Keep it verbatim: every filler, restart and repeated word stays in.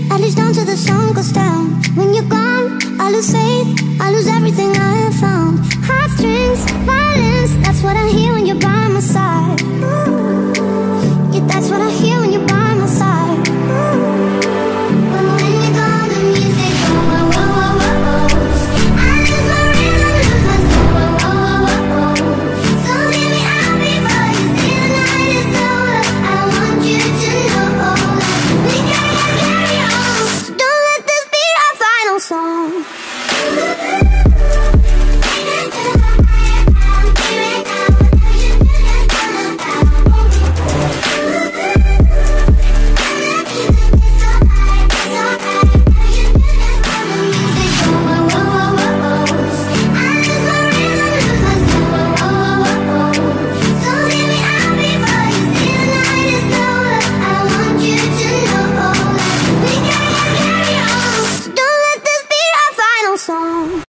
at least down till the sun goes down. When you're gone, I lose faith, I lose everything I have found. Heartstrings, violence, that's what I hear.